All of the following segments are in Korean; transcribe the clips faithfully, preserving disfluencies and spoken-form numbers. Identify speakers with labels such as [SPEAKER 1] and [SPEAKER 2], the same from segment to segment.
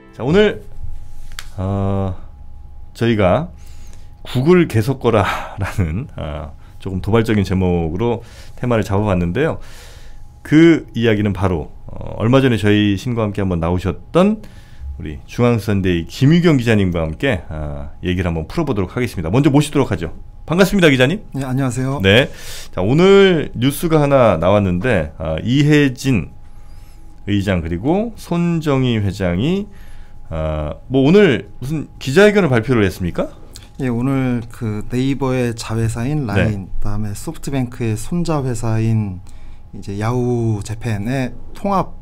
[SPEAKER 1] 자, 오늘 어, 저희가 구글 개속거라라는 어, 조금 도발적인 제목으로 테마를 잡아봤는데요. 그 이야기는 바로 어, 얼마 전에 저희 신과 함께 한번 나오셨던 우리 중앙선대위 김유경 기자님과 함께 어, 얘기를 한번 풀어보도록 하겠습니다. 먼저 모시도록 하죠. 반갑습니다, 기자님.
[SPEAKER 2] 네, 안녕하세요.
[SPEAKER 1] 네, 자, 오늘 뉴스가 하나 나왔는데 어, 이혜진 의장 그리고 손정희 회장이 어, 뭐 오늘 무슨 기자회견을 발표를 했습니까?
[SPEAKER 2] 예, 오늘 그 네이버의 자회사인 라인, 네. 그다음에 소프트뱅크의 손자 회사인 이제 야후 재팬에 통합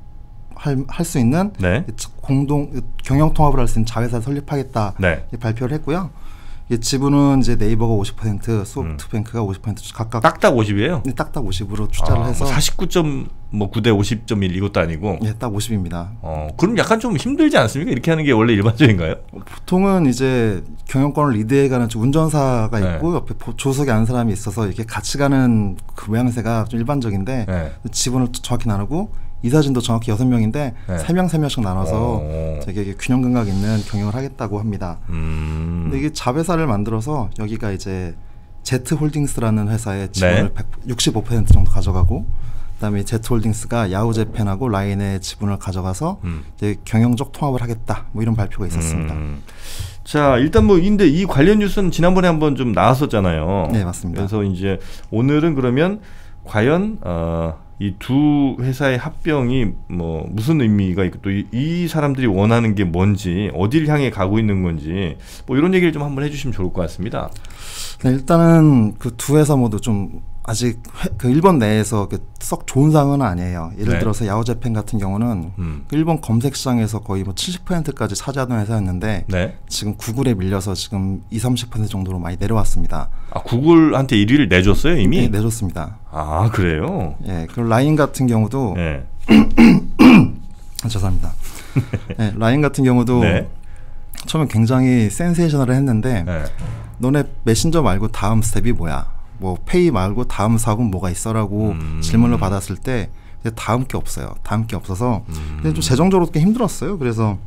[SPEAKER 2] 할 수 있는 네. 공동 경영 통합을 할 수 있는 자회사 설립하겠다 네. 발표를 했고요. 이 지분은 이제 네이버가 오십 퍼센트, 소프트뱅크가 음. 오십 퍼센트 각각
[SPEAKER 1] 딱딱 오십이에요?
[SPEAKER 2] 네, 딱딱 오십으로 투자를
[SPEAKER 1] 아,
[SPEAKER 2] 해서
[SPEAKER 1] 뭐 사십구 점 구 대 오십 점 일 이것도 아니고.
[SPEAKER 2] 예, 딱 오십입니다.
[SPEAKER 1] 어, 그럼 약간 좀 힘들지 않습니까? 이렇게 하는 게 원래 일반적인가요?
[SPEAKER 2] 보통은 이제 경영권을 리드해가는 운전사가 있고 네. 옆에 조석에 아는 사람이 있어서 이렇게 같이 가는 그 모양새가 좀 일반적인데 네. 지분을 정확히 나누고 이사진도 정확히 여섯 명인데 네. 세 명 세 명씩 나눠서 되게 균형 감각 있는 경영을 하겠다고 합니다. 음. 근데 이게 자회사를 만들어서 여기가 이제 Z홀딩스라는 회사의 지분을 네. 육십오 퍼센트 정도 가져가고 그다음에 Z홀딩스가 야후재팬하고 라인의 지분을 가져가서 음. 이제 경영적 통합을 하겠다. 뭐 이런 발표가 있었습니다. 음.
[SPEAKER 1] 자, 일단 뭐 근데 이 관련 뉴스는 지난번에 한번 좀 나왔었잖아요.
[SPEAKER 2] 네, 맞습니다.
[SPEAKER 1] 그래서 이제 오늘은 그러면 과연 어, 이 두 회사의 합병이 뭐 무슨 의미가 있고 또 이 사람들이 원하는 게 뭔지 어디를 향해 가고 있는 건지 뭐 이런 얘기를 좀 한번 해주시면 좋을 것 같습니다.
[SPEAKER 2] 네, 일단은 그 두 회사 모두 좀 아직 회, 그 일본 내에서 그 썩 좋은 상황은 아니에요. 예를 네. 들어서 야후재팬 같은 경우는 음. 일본 검색 시장에서 거의 뭐 칠십 퍼센트까지 차지하던 회사였는데 네. 지금 구글에 밀려서 지금 이십, 삼십 퍼센트 정도로 많이 내려왔습니다.
[SPEAKER 1] 아, 구글한테 일 위를 내줬어요 이미?
[SPEAKER 2] 네, 내줬습니다.
[SPEAKER 1] 아, 그래요?
[SPEAKER 2] 예, 그리고 라인 같은 경우도 네. 아, 죄송합니다. 네, 라인 같은 경우도 네. 처음에 굉장히 센세이셔널을 했는데 네. 너네 메신저 말고 다음 스텝이 뭐야? 뭐 페이 말고 다음 사업은 뭐가 있어라고 음. 질문을 받았을 때 다음 게 없어요. 다음 게 없어서 음. 좀 재정적으로 꽤 힘들었어요. 그래서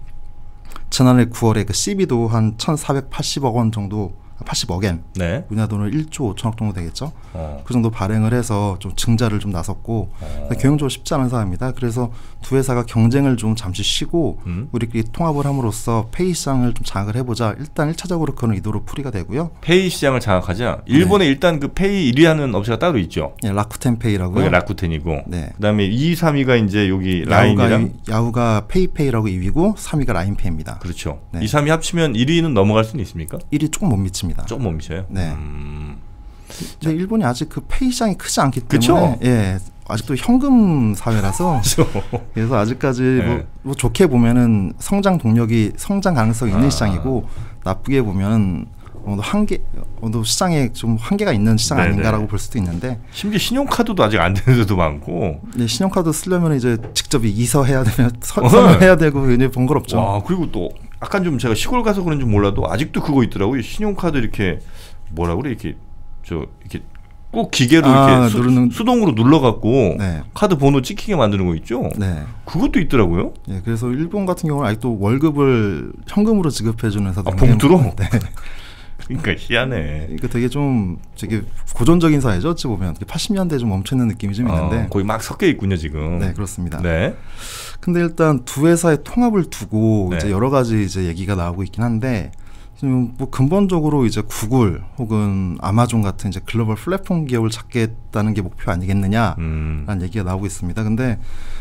[SPEAKER 2] 지난해 구월에 그 씨비도 한 천사백팔십억 원 정도, 팔십억 엔 네. 우리나라 돈으로 일조 오천억 정도 되겠죠. 어. 그 정도 발행을 해서 좀 증자를 좀 나섰고 어. 경영적으로 쉽지 않은 상황입니다. 그래서 두 회사가 경쟁을 좀 잠시 쉬고 음? 우리끼리 통합을 함으로써 페이 시장을 좀 장악을 해보자. 일단 일 차적으로 그런 의도로 풀이가 되고요.
[SPEAKER 1] 페이 시장을 장악하자. 일본에 네. 일단 그 페이 일 위 하는 업체가 따로 있죠.
[SPEAKER 2] 네, 라쿠텐 페이라고요.
[SPEAKER 1] 그게 라쿠텐이고.
[SPEAKER 2] 네.
[SPEAKER 1] 그다음에 이, 삼 위가 이제 여기 라인이랑
[SPEAKER 2] 야후가 페이페이라고 이 위고 삼 위가 라인페이입니다.
[SPEAKER 1] 그렇죠. 네. 이, 삼 위 합치면 일 위는 넘어갈 수는 있습니까?
[SPEAKER 2] 일 위 조금 못 미칩니다.
[SPEAKER 1] 조금 못 미쳐요?
[SPEAKER 2] 네.
[SPEAKER 1] 음.
[SPEAKER 2] 근데 일본이 아직 그 페이 시장이 크지 않기 때문에 그쵸? 예, 아직도 현금 사회라서 그래서 아직까지 네. 뭐, 뭐 좋게 보면은 성장 동력이 성장 가능성이 있는 아. 시장이고 나쁘게 보면은 어느 한계, 어느 시장에 좀 한계가 있는 시장 네네. 아닌가라고 볼 수도 있는데
[SPEAKER 1] 심지어 신용카드도 아직 안 되는 데도 많고.
[SPEAKER 2] 네, 신용카드 쓰려면 이제 직접 이서해야 되면 서명해야 되고 굉장히 번거롭죠.
[SPEAKER 1] 와, 그리고 또 약간 좀 제가 시골 가서 그런지 몰라도 아직도 그거 있더라고요. 신용카드 이렇게 뭐라 그래 이렇게 저 이렇게 꼭 기계로 아, 이렇게 수, 누르는... 수동으로 눌러갖고 네. 카드 번호 찍히게 만드는 거 있죠. 네. 그것도 있더라고요.
[SPEAKER 2] 네, 그래서 일본 같은 경우는 아직도 월급을 현금으로 지급해주는 회사도
[SPEAKER 1] 아, 봉투로? 네. 그러니까 희한해.
[SPEAKER 2] 그러니까 되게 좀 되게 고전적인 사회죠. 어찌 보면 팔십 년대 좀 멈춰있는 느낌이 좀 있는데
[SPEAKER 1] 어, 거의 막 섞여 있군요 지금.
[SPEAKER 2] 네, 그렇습니다.
[SPEAKER 1] 네.
[SPEAKER 2] 근데 일단 두 회사의 통합을 두고 네. 이제 여러 가지 이제 얘기가 나오고 있긴 한데 지금 뭐 근본적으로 이제 구글 혹은 아마존 같은 이제 글로벌 플랫폼 기업을 찾겠다는 게 목표 아니겠느냐라는 음. 얘기가 나오고 있습니다. 근데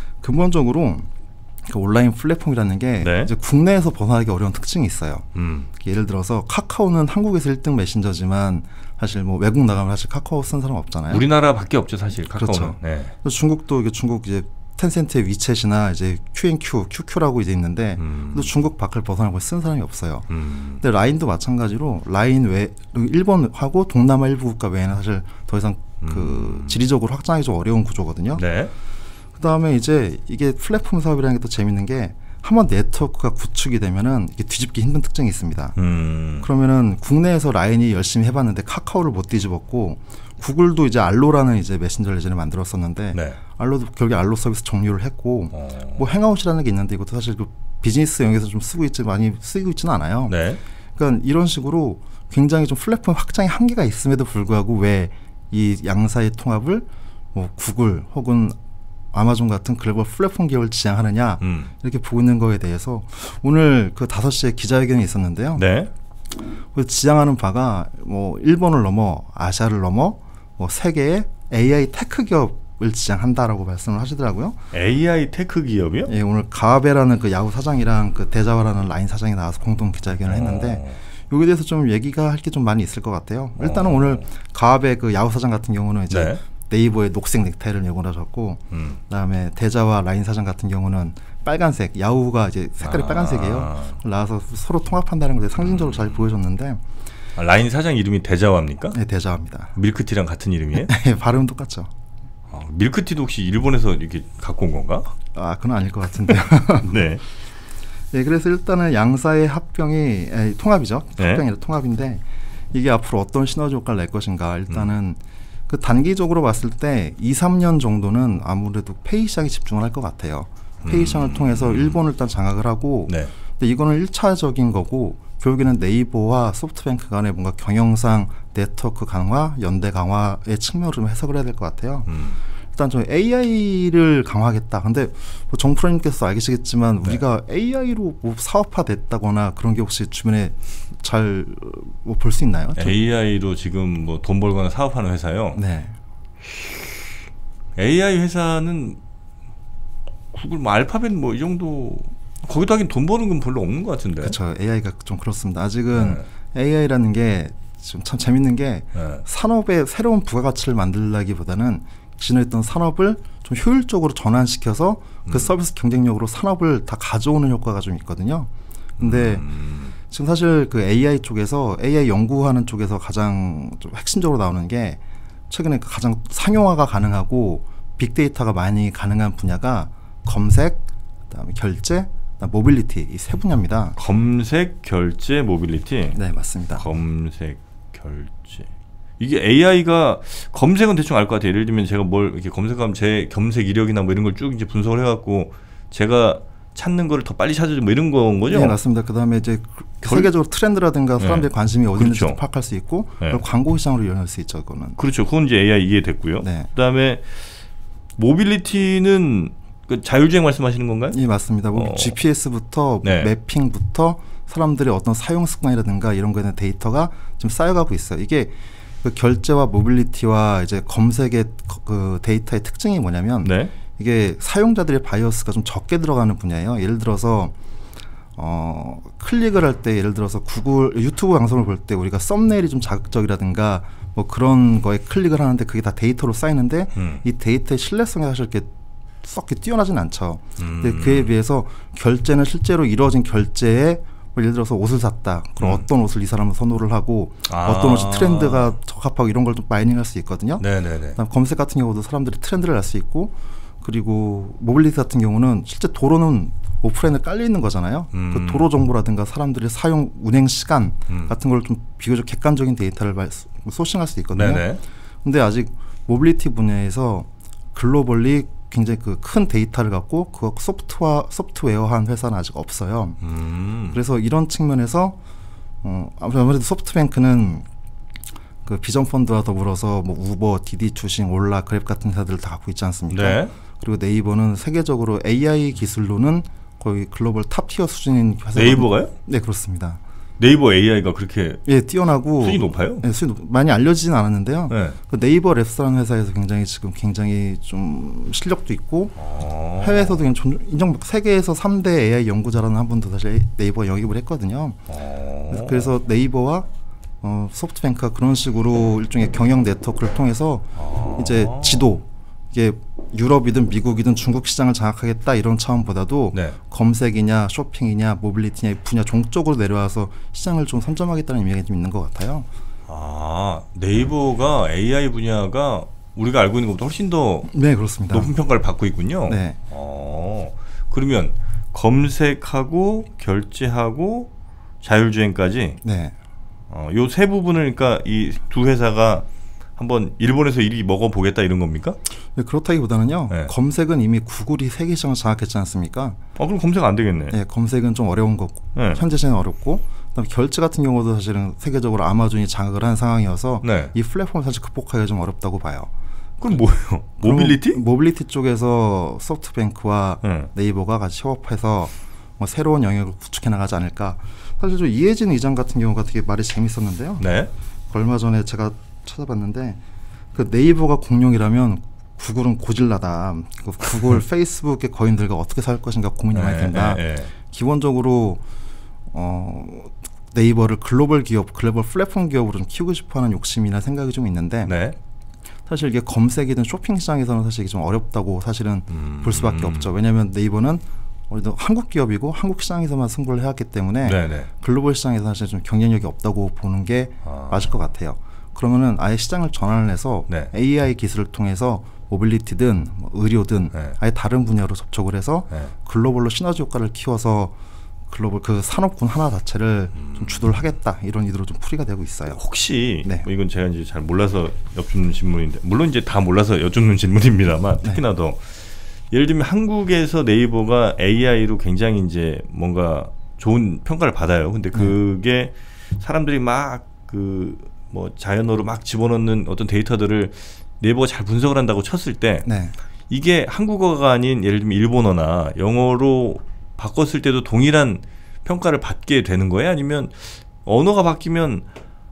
[SPEAKER 2] 근본적으로 그 온라인 플랫폼이라는 게 네. 이제 국내에서 벗어나기 어려운 특징이 있어요. 음. 예를 들어서 카카오는 한국에서 일 등 메신저지만 사실 뭐 외국 나가면 사실 카카오 쓴 사람 없잖아요.
[SPEAKER 1] 우리나라밖에 없죠 사실 카카오는.
[SPEAKER 2] 그렇죠.
[SPEAKER 1] 네.
[SPEAKER 2] 중국도 이게 중국 이제 텐센트의 위챗이나 이제 큐앤큐, 큐큐라고 이제 있는데 음. 또 중국 밖을 벗어나고 쓴 사람이 없어요. 음. 근데 라인도 마찬가지로 라인 외 일본하고 동남아 일부 국가 외에는 사실 더 이상 그 음. 지리적으로 확장하기 좀 어려운 구조거든요.
[SPEAKER 1] 네.
[SPEAKER 2] 그 다음에 이제 이게 플랫폼 사업이라는 게 또 재밌는 게 한번 네트워크가 구축이 되면은 이게 뒤집기 힘든 특징이 있습니다. 음. 그러면은 국내에서 라인이 열심히 해봤는데 카카오를 못 뒤집었고 구글도 이제 알로라는 이제 메신저를 예전에 만들었었는데 네. 알로도 결국에 알로 서비스 종료를 했고 어. 뭐 행아웃이라는 게 있는데 이것도 사실 그 비즈니스 영역에서 좀 쓰고 있지 많이 쓰이고 있지는 않아요.
[SPEAKER 1] 네.
[SPEAKER 2] 그러니까 이런 식으로 굉장히 좀 플랫폼 확장의 한계가 있음에도 불구하고 왜 이 양사의 통합을 뭐 구글 혹은 아마존 같은 글로벌 플랫폼 기업을 지향하느냐 음. 이렇게 보고 있는 거에 대해서 오늘 그 다섯 시에 기자회견이 있었는데요.
[SPEAKER 1] 네.
[SPEAKER 2] 지향하는 바가 뭐 일본을 넘어 아시아를 넘어 뭐 세계의 에이아이 테크 기업을 지향한다라고 말씀을 하시더라고요.
[SPEAKER 1] 에이아이 테크 기업이요?
[SPEAKER 2] 예, 오늘 가와베라는 그 야후 사장이랑 그 대자와라는 라인 사장이 나와서 공동 기자회견을 했는데 어. 여기에 대해서 좀 얘기가 할 게 좀 많이 있을 것 같아요. 일단은 어. 오늘 가와베 그 야후 사장 같은 경우는 이제 네. 네이버의 녹색 넥타이를 예고를 하셨고, 음. 그다음에 대자와 라인 사장 같은 경우는 빨간색, 야후가 이제 색깔이 아. 빨간색이에요. 나와서 서로 통합한다는 걸 상징적으로 음. 잘 보여줬는데.
[SPEAKER 1] 아, 라인 사장 이름이 대자와입니까?
[SPEAKER 2] 네, 대자와입니다.
[SPEAKER 1] 밀크티랑 같은 이름이에요?
[SPEAKER 2] 네, 발음 똑같죠.
[SPEAKER 1] 아, 밀크티도 혹시 일본에서 이렇게 갖고 온 건가?
[SPEAKER 2] 아, 그건 아닐 것 같은데요.
[SPEAKER 1] 네.
[SPEAKER 2] 네, 그래서 일단은 양사의 합병이 에이, 통합이죠. 네. 합병이 아니라 통합인데 이게 앞으로 어떤 시너지 효과를 낼 것인가. 일단은 음. 그 단기적으로 봤을 때 이, 삼 년 정도는 아무래도 페이 시장에 집중을 할 것 같아요. 페이 시장을 음. 통해서 일본을 일단 장악을 하고 네. 근데 이거는 일 차적인 거고 결국에는 네이버와 소프트뱅크 간의 뭔가 경영상 네트워크 강화, 연대 강화의 측면으로 좀 해석을 해야 될 것 같아요. 음. 일단 저 에이아이를 강화하겠다. 근데 뭐 정프로님께서 알겠지만 네. 우리가 에이아이로 뭐 사업화됐다거나 그런 게 혹시 주변에 잘 뭐 볼 수 있나요?
[SPEAKER 1] 에이아이로 지금 뭐 돈 벌거나 사업하는 회사요?
[SPEAKER 2] 네.
[SPEAKER 1] 에이아이 회사는 구글 뭐 알파벳 뭐 이 정도 거기도 하긴 돈 버는 건 별로 없는 것 같은데.
[SPEAKER 2] 그렇죠. 에이아이가 좀 그렇습니다. 아직은 네. 에이아이라는 게 좀 참 재밌는 게 네. 산업의 새로운 부가가치를 만들라기보다는 기존에 있던 산업을 좀 효율적으로 전환시켜서 그 음. 서비스 경쟁력으로 산업을 다 가져오는 효과가 좀 있거든요. 근데 음. 지금 사실 그 에이아이 쪽에서 에이아이 연구하는 쪽에서 가장 좀 핵심적으로 나오는 게 최근에 가장 상용화가 가능하고 빅데이터가 많이 가능한 분야가 검색, 그다음에 결제, 그다음 모빌리티 이 세 분야입니다.
[SPEAKER 1] 검색, 결제, 모빌리티.
[SPEAKER 2] 네, 맞습니다.
[SPEAKER 1] 검색, 결제. 이게 에이아이가 검색은 대충 알 것 같아요. 예를 들면 제가 뭘 이렇게 검색하면 제 검색 이력이나 뭐 이런 걸 쭉 이제 분석을 해갖고 제가 찾는 거를 더 빨리 찾아주고 뭐 이런 건 거죠?
[SPEAKER 2] 네, 맞습니다. 그 다음에 이제 결... 세계적으로 트렌드라든가 사람들의 네. 관심이 어디 있는지 그렇죠. 파악할 수 있고 네. 광고 시장으로 연할 수 있죠. 그거는.
[SPEAKER 1] 그렇죠. 그건 이제 에이아이 이해됐고요. 네. 그 다음에 모빌리티는 그 자율주행 말씀하시는 건가요?
[SPEAKER 2] 예, 맞습니다. 뭐 어. 지피에스부터 네. 매핑부터 사람들의 어떤 사용 습관이라든가 이런 거에 대한 데이터가 좀 쌓여가고 있어요. 이게 그 결제와 모빌리티와 이제 검색의 그 데이터의 특징이 뭐냐면 네. 이게 사용자들의 바이어스가 좀 적게 들어가는 분야예요. 예를 들어서 어, 클릭을 할 때 예를 들어서 구글 유튜브 방송을 볼 때 우리가 썸네일이 좀 자극적이라든가 뭐 그런 거에 클릭을 하는데 그게 다 데이터로 쌓이는데 음. 이 데이터의 신뢰성이 사실 이렇게 썩 뛰어나진 않죠. 음. 근데 그에 비해서 결제는 실제로 이루어진 결제에 예를 들어서 옷을 샀다. 그럼 음. 어떤 옷을 이 사람은 선호를 하고 아. 어떤 옷이 트렌드가 적합하고 이런 걸 좀 마이닝할 수 있거든요.
[SPEAKER 1] 네네네.
[SPEAKER 2] 그다음 검색 같은 경우도 사람들이 트렌드를 알 수 있고 그리고 모빌리티 같은 경우는 실제 도로는 오프라인에 깔려 있는 거잖아요. 음. 그 도로 정보라든가 사람들의 사용 운행 시간 음. 같은 걸 좀 비교적 객관적인 데이터를 소싱할 수 있거든요. 네네. 근데 아직 모빌리티 분야에서 글로벌리 굉장히 그 큰 데이터를 갖고 그 소프트웨어 소프트웨어한 회사는 아직 없어요. 음. 그래서 이런 측면에서 어, 아무래도 소프트뱅크는 그 비전 펀드와 더불어서 뭐 우버, 디디, 주식, 올라, 그랩 같은 회사들을 다 갖고 있지 않습니까? 네. 그리고 네이버는 세계적으로 에이아이 기술로는 거의 글로벌 탑티어 수준인 회사.
[SPEAKER 1] 네이버가요?
[SPEAKER 2] 네, 그렇습니다.
[SPEAKER 1] 네이버 에이아이가 그렇게
[SPEAKER 2] 예 뛰어나고
[SPEAKER 1] 수준이 높아요?
[SPEAKER 2] 네, 수준이 높, 많이 알려지진 않았는데요. 네. 그 네이버 랩스라는 회사에서 굉장히 지금 굉장히 좀 실력도 있고 아. 해외에서도 그냥 인정 세계에서 삼 대 에이아이 연구자라는 한 분도 사실 네이버 영입을 했거든요. 아. 그래서 네이버와 어, 소프트뱅크가 그런 식으로 일종의 경영 네트워크를 통해서 아. 이제 지도 이게 유럽이든 미국이든 중국 시장을 장악하겠다 이런 차원보다도 네. 검색이냐 쇼핑이냐 모빌리티냐 분야 종적으로 내려와서 시장을 좀 선점하겠다는 의미가 좀 있는 것 같아요.
[SPEAKER 1] 아 네이버가 에이아이 분야가 우리가 알고 있는 것보다 훨씬 더
[SPEAKER 2] 네, 그렇습니다.
[SPEAKER 1] 높은 평가를 받고 있군요.
[SPEAKER 2] 네.
[SPEAKER 1] 어, 그러면 검색하고 결제하고 자율주행까지
[SPEAKER 2] 네.
[SPEAKER 1] 어, 요 세 부분을 그러니까 이 두 회사가 한번 일본에서 일 위 먹어보겠다 이런 겁니까?
[SPEAKER 2] 네, 그렇다기보다는요.
[SPEAKER 1] 네.
[SPEAKER 2] 검색은 이미 구글이 세계 시장을 장악했지 않습니까?
[SPEAKER 1] 아 그럼 검색 안 되겠네.
[SPEAKER 2] 네, 검색은 좀 어려운 거고
[SPEAKER 1] 네.
[SPEAKER 2] 현재 시장은 어렵고 그다음에 결제 같은 경우도 사실은 세계적으로 아마존이 장악을 한 상황이어서
[SPEAKER 1] 네.
[SPEAKER 2] 이 플랫폼을 사실 극복하기가 좀 어렵다고 봐요.
[SPEAKER 1] 그럼 뭐예요? 모빌리티?
[SPEAKER 2] 모빌리티 쪽에서 소프트뱅크와 네. 네이버가 같이 협업해서 뭐 새로운 영역을 구축해 나가지 않을까. 사실 좀 이해진 의장 같은 경우가 되게 말이 재밌었는데요.
[SPEAKER 1] 네.
[SPEAKER 2] 얼마 전에 제가 찾아봤는데 그 네이버가 공룡이라면 구글은 고질라다. 그 구글, 페이스북의 거인들과 어떻게 살 것인가 고민이 많이 된다. 네, 네, 네. 기본적으로 어, 네이버를 글로벌 기업, 글로벌 플랫폼 기업으로 좀 키우고 싶어하는 욕심이나 생각이 좀 있는데
[SPEAKER 1] 네.
[SPEAKER 2] 사실 이게 검색이든 쇼핑 시장에서는 사실 이게 좀 어렵다고 사실은 음, 볼 수밖에 음. 없죠. 왜냐하면 네이버는 우리도 한국 기업이고 한국 시장에서만 승부를 해왔기 때문에 네네. 글로벌 시장에서 사실 좀 경쟁력이 없다고 보는 게 아. 맞을 것 같아요. 그러면은 아예 시장을 전환을 해서 네. 에이아이 기술을 통해서 모빌리티든 뭐 의료든 네. 아예 다른 분야로 접촉을 해서 네. 글로벌로 시너지 효과를 키워서 글로벌 그 산업군 하나 자체를 음. 좀 주도를 하겠다 이런 의도로 좀 풀이가 되고 있어요.
[SPEAKER 1] 혹시 네. 뭐 이건 제가 이제 잘 몰라서 여쭙는 질문인데 물론 이제 다 몰라서 여쭙는 질문입니다만 네. 특히나도 예를 들면 한국에서 네이버가 에이아이로 굉장히 이제 뭔가 좋은 평가를 받아요. 근데 그게 네. 사람들이 막 그 뭐 자연어로 막 집어넣는 어떤 데이터들을 네이버가 잘 분석을 한다고 쳤을 때 네. 이게 한국어가 아닌 예를 들면 일본어나 영어로 바꿨을 때도 동일한 평가를 받게 되는 거예요? 아니면 언어가 바뀌면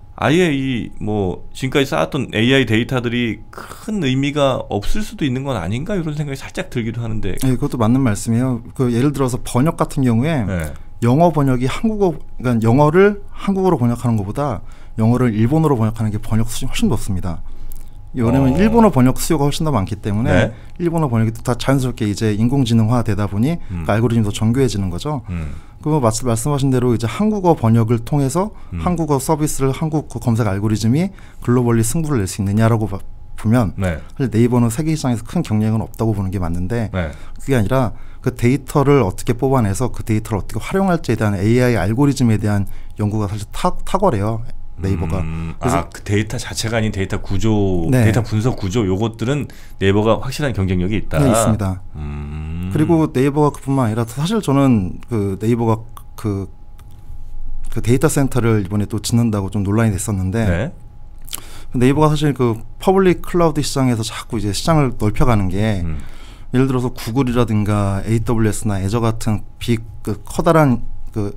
[SPEAKER 1] 아예 이 뭐 지금까지 쌓았던 에이아이 데이터들이 큰 의미가 없을 수도 있는 건 아닌가 이런 생각이 살짝 들기도 하는데.
[SPEAKER 2] 네, 그것도 맞는 말씀이에요. 그 예를 들어서 번역 같은 경우에 네. 영어 번역이 한국어, 그러니까 영어를 한국어로 번역하는 것보다 영어를 일본어로 번역하는 게 번역 수준이 훨씬 높습니다. 왜냐면 어. 일본어 번역 수요가 훨씬 더 많기 때문에 네. 일본어 번역이 다 자연스럽게 이제 인공지능화 되다 보니 음. 그 알고리즘도 정교해지는 거죠. 음. 그 말씀하신 대로 이제 한국어 번역을 통해서 음. 한국어 서비스를 한국 검색 알고리즘이 글로벌리 승부를 낼 수 있느냐라고 보면 네. 사실 네이버는 세계 시장에서 큰 경쟁은 없다고 보는 게 맞는데 네. 그게 아니라 그 데이터를 어떻게 뽑아내서 그 데이터를 어떻게 활용할지에 대한 에이아이 알고리즘에 대한 연구가 사실 탁, 탁월해요. 네이버가.
[SPEAKER 1] 음, 아, 그 데이터 자체가 아닌 데이터 구조, 네. 데이터 분석 구조 요것들은 네이버가 확실한 경쟁력이 있다.
[SPEAKER 2] 네, 있습니다.
[SPEAKER 1] 음.
[SPEAKER 2] 그리고 네이버가 그뿐만 아니라 사실 저는 그 네이버가 그, 그 데이터 센터를 이번에 또 짓는다고 좀 논란이 됐었는데 네. 네이버가 사실 그 퍼블릭 클라우드 시장에서 자꾸 이제 시장을 넓혀가는 게 음. 예를 들어서 구글이라든가 에이더블유에스나 애저 같은 빅 그 커다란 그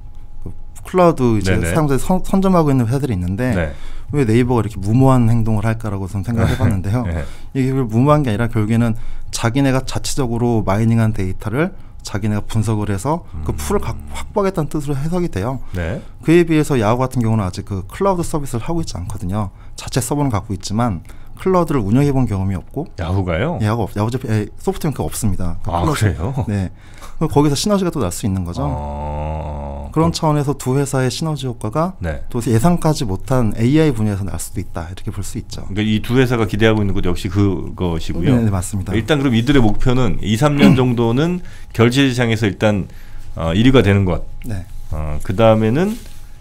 [SPEAKER 2] 클라우드 이제 사용자들이 선, 선점하고 있는 회사들이 있는데 네. 왜 네이버가 이렇게 무모한 행동을 할까라고 저는 생각을 해봤는데요. 네. 이게 무모한 게 아니라 결국에는 자기네가 자체적으로 마이닝한 데이터를 자기네가 분석을 해서 음. 그 풀을 각, 확보하겠다는 뜻으로 해석이 돼요. 네. 그에 비해서 야후 같은 경우는 아직 그 클라우드 서비스를 하고 있지 않거든요. 자체 서버는 갖고 있지만 클라우드를 운영해본 경험이 없고.
[SPEAKER 1] 야후가요?
[SPEAKER 2] 야후가 없, 야후 소프트웨어가 없습니다.
[SPEAKER 1] 아 클라우드, 그래요?
[SPEAKER 2] 네. 거기서 시너지가 또 날 수 있는 거죠.
[SPEAKER 1] 어...
[SPEAKER 2] 그런 차원에서 두 회사의 시너지 효과가 네. 또 예상하지 못한 에이아이 분야에서 날 수도 있다 이렇게 볼 수 있죠.
[SPEAKER 1] 그러니까 이 두 회사가 기대하고 있는 것도 역시 그것이고요.
[SPEAKER 2] 네, 네 맞습니다.
[SPEAKER 1] 일단 그럼 이들의 목표는 이, 삼 년 정도는 결제 시장에서 일단 어, 일 위가 되는 것.
[SPEAKER 2] 네.
[SPEAKER 1] 어, 그 다음에는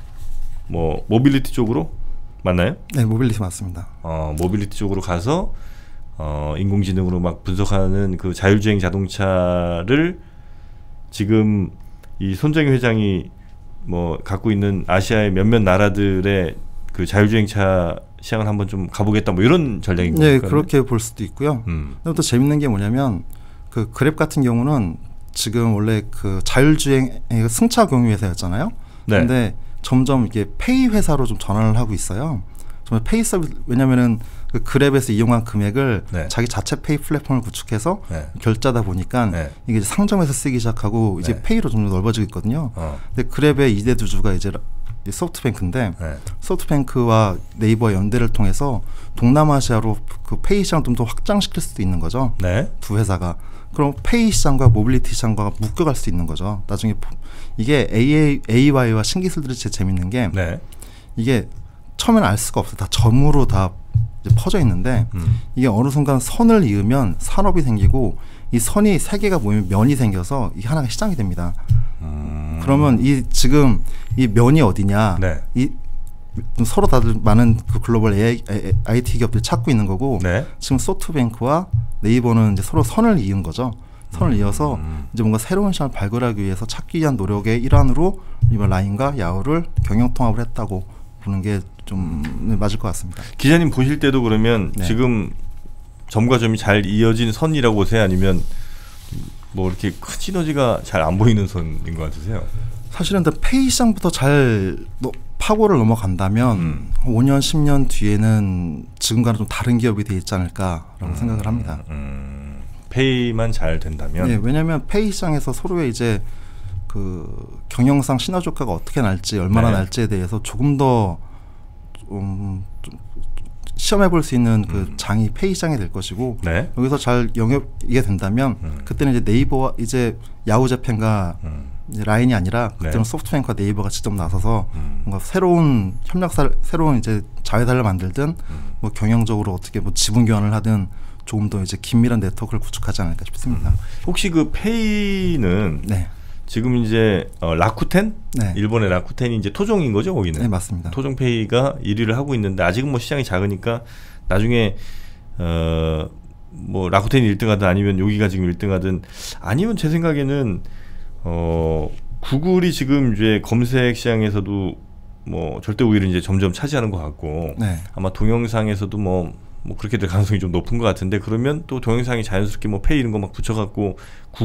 [SPEAKER 1] 뭐 모빌리티 쪽으로 맞나요?
[SPEAKER 2] 네, 모빌리티 맞습니다.
[SPEAKER 1] 어, 모빌리티 쪽으로 가서 어, 인공지능으로 막 분석하는 그 자율주행 자동차를 지금 이 손정희 회장이 뭐 갖고 있는 아시아의 몇몇 나라들의 그 자율주행차 시장을 한번 좀 가보겠다 뭐 이런 전략인 거예요.
[SPEAKER 2] 네, 그렇게 볼 수도 있고요. 음. 또 재밌는 게 뭐냐면 그 그랩 같은 경우는 지금 원래 그 자율주행 승차 공유 회사였잖아요. 네. 근데 점점 이게 페이 회사로 좀 전환을 하고 있어요. 정말 페이 서비스 왜냐면은 그 그랩에서 이용한 금액을 네. 자기 자체 페이 플랫폼을 구축해서 네. 결제하다 보니까 네. 이게 상점에서 쓰기 시작하고 이제 네. 페이로 좀 넓어지고 있거든요. 어. 근데 그랩의 이대 주주가 이제 소프트뱅크인데 네. 소프트뱅크와 네이버 연대를 통해서 동남아시아로 그 페이 시장을 좀 더 확장시킬 수도 있는 거죠.
[SPEAKER 1] 네.
[SPEAKER 2] 두 회사가. 그럼 페이 시장과 모빌리티 시장과 묶여갈 수 있는 거죠. 나중에 이게 에이아이, 에이아이와 신기술들이 제일 재밌는 게 네. 이게 처음에는 알 수가 없어요. 다 점으로 다 이제 퍼져 있는데 음. 이게 어느 순간 선을 이으면 산업이 생기고 이 선이 세 개가 모이면 면이 생겨서 이게 하나가 시장이 됩니다. 음. 그러면 이 지금 이 면이 어디냐? 네. 이 서로 다들 많은 그 글로벌 에이아이, 아이티 기업들이 찾고 있는 거고
[SPEAKER 1] 네.
[SPEAKER 2] 지금 소프트뱅크와 네이버는 이제 서로 선을 이은 거죠. 선을
[SPEAKER 1] 음.
[SPEAKER 2] 이어서 이제 뭔가 새로운 시장을 발굴하기 위해서 찾기 위한 노력의 일환으로 이번 라인과 야후를 경영 통합을 했다고 보는 게 좀 맞을 것 같습니다.
[SPEAKER 1] 기자님 보실 때도 그러면 네. 지금 점과 점이 잘 이어진 선이라고 보세요? 아니면 뭐 이렇게 큰 시너지가 잘 안 보이는 선인 것 같으세요?
[SPEAKER 2] 사실은 페이 시장부터 잘 뭐 파고를 넘어간다면 음. 오 년, 십 년 뒤에는 지금과는 좀 다른 기업이 돼 있지 않을까라고 음. 생각을 합니다.
[SPEAKER 1] 음. 페이만 잘 된다면?
[SPEAKER 2] 네, 왜냐하면 페이 시장에서 서로의 이제 그 경영상 시너지 효과가 어떻게 날지, 얼마나 네. 날지에 대해서 조금 더 좀, 좀 시험해 볼 수 있는 그 음. 장이 페이 시장이 될 것이고
[SPEAKER 1] 네.
[SPEAKER 2] 여기서 잘 영역이 된다면 음. 그때는 이제 네이버와 이제 야후 재팬과 음. 이제 라인이 아니라 그때는 네. 소프트뱅크와 네이버가 직접 나서서 음. 뭔가 새로운 협력사, 새로운 이제 자회사를 만들든 음. 뭐 경영적으로 어떻게 뭐 지분 교환을 하든 조금 더 이제 긴밀한 네트워크를 구축하지 않을까 싶습니다.
[SPEAKER 1] 음. 혹시 그 페이는 네. 지금 이제 어, 라쿠텐 네. 일본의 라쿠텐이 이제 토종인 거죠, 거기는?
[SPEAKER 2] 네, 맞습니다.
[SPEAKER 1] 토종페이가 일 위를 하고 있는데 아직은 뭐 시장이 작으니까 나중에 어, 뭐 라쿠텐이 일 등하든 아니면 여기가 지금 일 등하든 아니면 제 생각에는 어, 구글이 지금 이제 검색 시장에서도 뭐 절대 우위를 이제 점점 차지하는 것 같고 네. 아마 동영상에서도 뭐 뭐 그렇게 될 가능성이 좀 높은 것 같은데 그러면 또 동영상이 자연스럽게 뭐 페이 이런 거 막 붙여갖고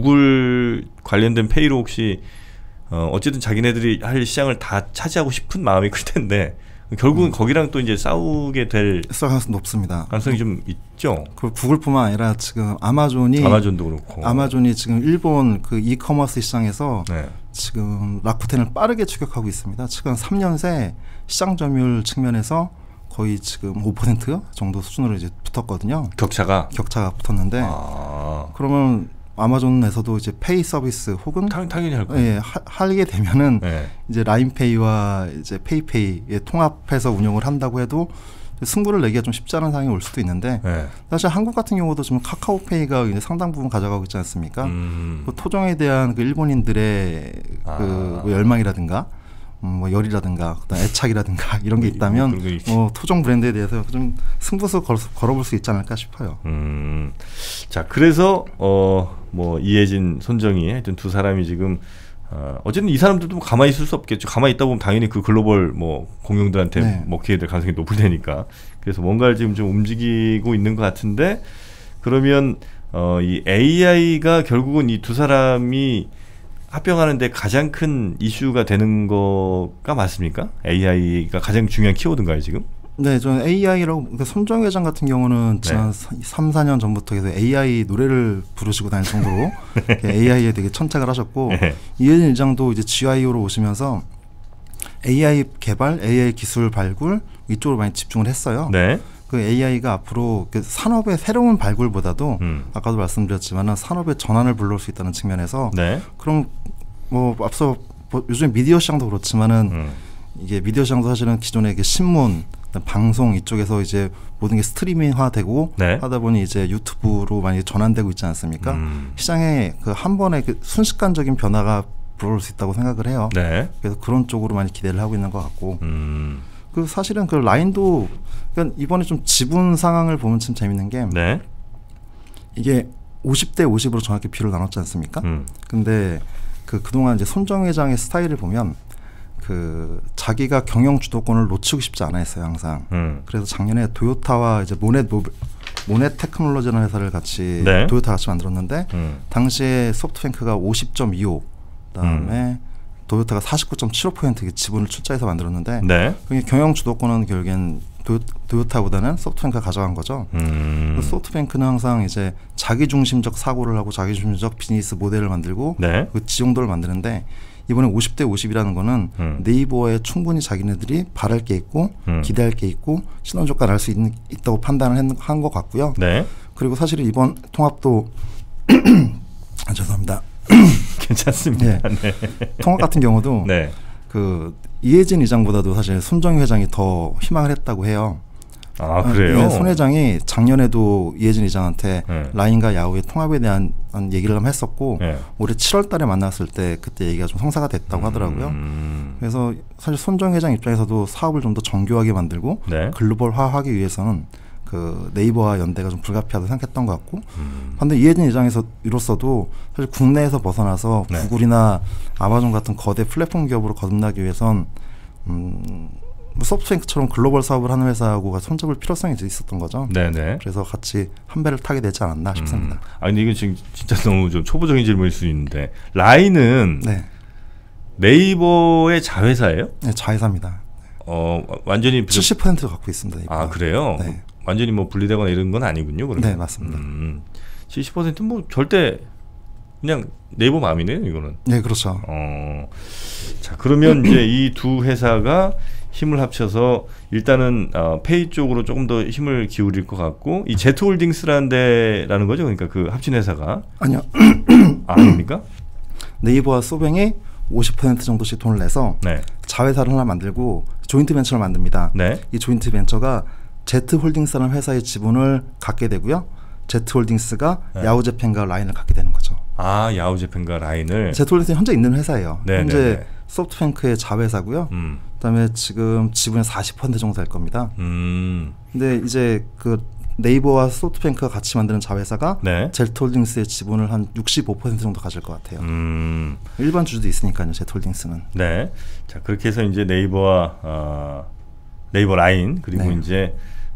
[SPEAKER 1] 구글 관련된 페이로 혹시 어 어쨌든 자기네들이 할 시장을 다 차지하고 싶은 마음이 클 텐데 결국은 음. 거기랑 또 이제 싸우게 될
[SPEAKER 2] 가능성이 높습니다.
[SPEAKER 1] 가능성이 좀 있죠.
[SPEAKER 2] 그 구글뿐만 아니라 지금 아마존이
[SPEAKER 1] 아마존도 그렇고
[SPEAKER 2] 아마존이 지금 일본 그 이커머스 시장에서
[SPEAKER 1] 네.
[SPEAKER 2] 지금 라쿠텐을 빠르게 추격하고 있습니다. 최근 삼 년 새 시장 점유율 측면에서 거의 지금 오 퍼센트 정도 수준으로 이제 붙었거든요.
[SPEAKER 1] 격차가
[SPEAKER 2] 격차가 붙었는데
[SPEAKER 1] 아.
[SPEAKER 2] 그러면 아마존에서도 이제 페이 서비스 혹은
[SPEAKER 1] 당, 당연히 할 거예요.
[SPEAKER 2] 예, 하, 하게 되면은
[SPEAKER 1] 네.
[SPEAKER 2] 이제 라인페이와 이제 페이페이에 통합해서 운영을 한다고 해도 승부를 내기가 좀 쉽지 않은 상황이 올 수도 있는데 네. 사실 한국 같은 경우도 지금 카카오페이가 이제 상당 부분 가져가고 있지 않습니까? 음. 그 토종에 대한 그 일본인들의 아. 그 뭐 열망이라든가 음, 뭐 열이라든가 그다음 애착이라든가 이런 게 있다면 뭐 토종 브랜드에 대해서 좀 승부수 걸, 걸어볼 수 있지 않을까 싶어요.
[SPEAKER 1] 음, 자 그래서 어, 뭐 이혜진, 손정희 하여튼 두 사람이 지금 어, 어쨌든 이 사람들도 뭐 가만히 있을 수 없겠죠. 가만히 있다 보면 당연히 그 글로벌 뭐 공룡들한테 네. 먹히게 될 가능성이 높을 테니까. 그래서 뭔가를 지금 좀 움직이고 있는 것 같은데 그러면 어, 이 에이아이가 결국은 이 두 사람이 합병하는데 가장 큰 이슈가 되는 거가 맞습니까? 에이아이가 가장 중요한 키워드인가요 지금?
[SPEAKER 2] 네, 저는 에이아이라고 그러니까 손정희 회장 같은 경우는 지난 네. 삼, 사 년 전부터 계속 에이아이 노래를 부르시고 다닐 정도로 에이아이에 되게 천착을 하셨고 네. 이혜진 일장도 이제 지아이오로 오시면서 에이아이 개발, 에이아이 기술 발굴 이쪽으로 많이 집중을 했어요.
[SPEAKER 1] 네.
[SPEAKER 2] 그 에이아이가 앞으로 그 산업의 새로운 발굴보다도 음. 아까도 말씀드렸지만 산업의 전환을 불러올 수 있다는 측면에서 네. 그럼 뭐 앞서 뭐 요즘 미디어 시장도 그렇지만은 음. 이게 미디어 시장도 사실은 기존의 이게 신문, 방송 이쪽에서 이제 모든 게 스트리밍화되고 네. 하다 보니 이제 유튜브로 많이 전환되고 있지 않습니까? 음. 시장에 그 한 번의 그 순식간적인 변화가 불어올 수 있다고 생각을 해요. 네. 그래서 그런 쪽으로 많이 기대를 하고 있는 것 같고. 음. 그 사실은 그 라인도 그러니까 이번에 좀 지분 상황을 보면 참 재밌는 게 네. 이게 오십 대 오십으로 정확히 비율을 나눴지 않습니까? 음. 근데 그 그동안 이제 손정 회장의 스타일을 보면 그 자기가 경영 주도권을 놓치고 싶지 않아 했어요 항상. 음. 그래서 작년에 도요타와 이제 모넷 모빌 모넷 테크놀로지라는 회사를 같이 네. 도요타 같이 만들었는데 음. 당시에 소프트뱅크가 오십 점 이오 그다음에 음. 도요타가 사십구 점 칠오 퍼센트 지분을 출자해서 만들었는데 네. 경영 주도권은 결국엔 도요, 도요타보다는 소프트뱅크가 가져간 거죠. 음. 소프트뱅크는 항상 이제 자기중심적 사고를 하고 자기중심적 비즈니스 모델을 만들고 네. 그 지용도를 만드는데 이번에 오십 대 오십이라는 거는 음. 네이버에 충분히 자기네들이 바랄 게 있고 음. 기대할 게 있고 신원조가 날 수 있다고 판단을 한 것 같고요. 네. 그리고 사실 이번 통합도 아, 죄송합니다.
[SPEAKER 1] 괜찮습니다.
[SPEAKER 2] 네. 네. 통합 같은 경우도 네. 그 이혜진 이장보다도 사실 손정희 회장이 더 희망을 했다고 해요.
[SPEAKER 1] 아 그래요?
[SPEAKER 2] 손 회장이 작년에도 이해진 이장한테 네. 라인과 야후의 통합에 대한 얘기를 한번 했었고 네. 올해 칠월 달에 만났을 때 그때 얘기가 좀 성사가 됐다고 하더라고요. 음. 그래서 사실 손정 회장 입장에서도 사업을 좀 더 정교하게 만들고 네. 글로벌화하기 위해서는 그 네이버와 연대가 좀 불가피하다고 생각했던 것 같고 음. 반대 이해진 이장에서 이로서도 사실 국내에서 벗어나서 네. 구글이나 아마존 같은 거대 플랫폼 기업으로 거듭나기 위해선 음, 소프트뱅크처럼 글로벌 사업을 하는 회사하고 손잡을 필요성이 있었던 거죠. 네네. 그래서 같이 한 배를 타게 되지 않았나 싶습니다.
[SPEAKER 1] 음. 아 근데 이건 지금 진짜 너무 좀 초보적인 질문일 수 있는데 라인은 네. 네이버의 자회사예요?
[SPEAKER 2] 네, 자회사입니다.
[SPEAKER 1] 어 완전히
[SPEAKER 2] 칠십 퍼센트 갖고 있습니다. 네이버.
[SPEAKER 1] 아 그래요? 네. 완전히 뭐 분리되거나 이런 건 아니군요. 그러면.
[SPEAKER 2] 네 맞습니다.
[SPEAKER 1] 음, 칠십 퍼센트 뭐 절대 그냥 네이버 마음이네요. 이거는.
[SPEAKER 2] 네 그렇죠.
[SPEAKER 1] 어, 자 그러면 이제 이 두 회사가 힘을 합쳐서 일단은 어, 페이 쪽으로 조금 더 힘을 기울일 것 같고 이 제트홀딩스라는 데라는 거죠. 그러니까 그 합친 회사가
[SPEAKER 2] 아니요.
[SPEAKER 1] 아, 아닙니까?
[SPEAKER 2] 네이버와 소뱅이 오십 퍼센트 정도씩 돈을 내서 네. 자회사를 하나 만들고 조인트 벤처를 만듭니다. 네. 이 조인트 벤처가 제트홀딩스라는 회사의 지분을 갖게 되고요. 제트홀딩스가 네. 야후재팬과 라인을 갖게 되는 거죠.
[SPEAKER 1] 아 야후재팬과 라인을.
[SPEAKER 2] 제트홀딩스는 현재 있는 회사예요. 네, 현재 네, 네. 소프트뱅크의 자회사고요. 음. 그다음에 지금 지분의 사십 퍼센트 정도 될 겁니다. 음. 근데 이제 그 네이버와 소프트뱅크가 같이 만드는 자회사가 네. 제트홀딩스의 지분을 한 육십오 퍼센트 정도 가질 것 같아요. 음. 일반 주주도 있으니까요. 제트홀딩스는.
[SPEAKER 1] 네. 자 그렇게 해서 이제 네이버와 어, 네이버 라인 그리고 네. 이제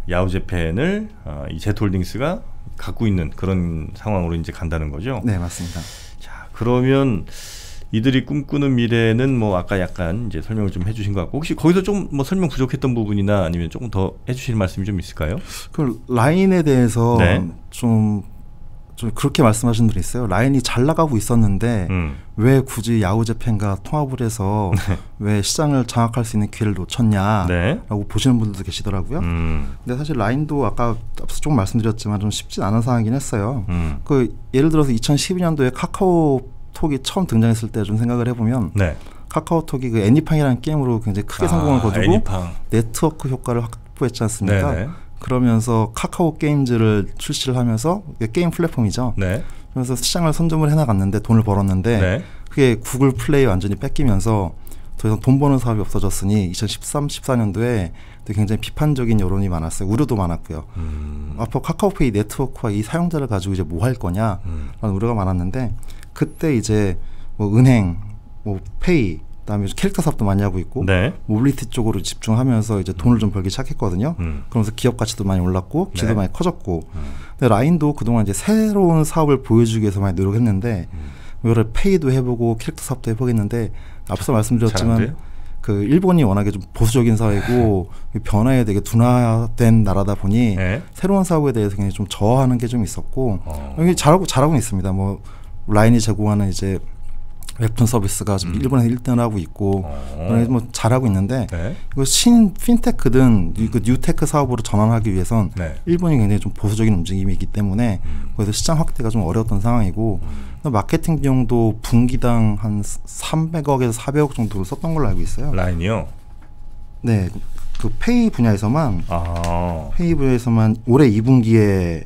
[SPEAKER 1] 야후재팬을 어, 이 제트홀딩스가 갖고 있는 그런 상황으로 이제 간다는 거죠.
[SPEAKER 2] 네, 맞습니다.
[SPEAKER 1] 자, 그러면 이들이 꿈꾸는 미래는 뭐 아까 약간 이제 설명을 좀 해주신 것 같고 혹시 거기서 좀 뭐 설명 부족했던 부분이나 아니면 조금 더 해주실 말씀이 좀 있을까요?
[SPEAKER 2] 그 라인에 대해서 네. 좀, 좀 그렇게 말씀하신 분이 있어요. 라인이 잘 나가고 있었는데 음. 왜 굳이 야후재팬과 통합을 해서 왜 시장을 장악할 수 있는 기회를 놓쳤냐라고 네. 보시는 분들도 계시더라고요. 음. 근데 사실 라인도 아까 앞서 조금 말씀드렸지만 좀 쉽진 않은 상황이긴 했어요. 음. 그 예를 들어서 이천십이 년도에 카카오톡이 처음 등장했을 때 좀 생각을 해보면 네. 카카오톡이 그 애니팡이라는 게임으로 굉장히 크게 아, 성공을 거두고 애니팡. 네트워크 효과를 확보했지 않습니까? 네네. 그러면서 카카오 게임즈를 출시를 하면서 게임 플랫폼이죠. 네. 그래서 시장을 선점을 해나갔는데 돈을 벌었는데 네. 그게 구글 플레이 완전히 뺏기면서 더 이상 돈 버는 사업이 없어졌으니 이천십삼, 십사 년도에 굉장히 비판적인 여론이 많았어요. 우려도 많았고요. 음. 앞으로 카카오페이 네트워크와 이 사용자를 가지고 이제 뭐 할 거냐라는 음. 우려가 많았는데 그때 이제 뭐 은행, 뭐 페이 그다음에 캐릭터 사업도 많이 하고 있고 네. 모빌리티 쪽으로 집중하면서 이제 돈을 좀 벌기 시작했거든요. 음. 그러면서 기업 가치도 많이 올랐고 기회도 네. 많이 커졌고 음. 근데 라인도 그동안 이제 새로운 사업을 보여주기 위해서 많이 노력했는데 음. 이거를 페이도 해보고 캐릭터 사업도 해보겠는데 앞서 말씀드렸지만 그 일본이 워낙에 좀 보수적인 사회고 변화에 되게 둔화된 나라다 보니 네. 새로운 사업에 대해서 굉장히 좀 저하하는 게 좀 있었고 어. 여기 잘하고 잘하고 있습니다. 뭐 라인이 제공하는 이제 웹툰 서비스가 지금 음. 일본에서 일 등을 하고 있고 어. 뭐 잘하고 있는데 네. 이거 신 핀테크든 음. 그 뉴테크 사업으로 전환하기 위해선 네. 일본이 굉장히 좀 보수적인 움직임이기 때문에 음. 거기서 시장 확대가 좀 어려웠던 상황이고 음. 마케팅 비용도 분기당 한 삼백억에서 사백억 정도로 썼던 걸로 알고 있어요.
[SPEAKER 1] 라인이요?
[SPEAKER 2] 네, 그 페이 분야에서만
[SPEAKER 1] 아.
[SPEAKER 2] 페이 분야에서만 올해 이 분기에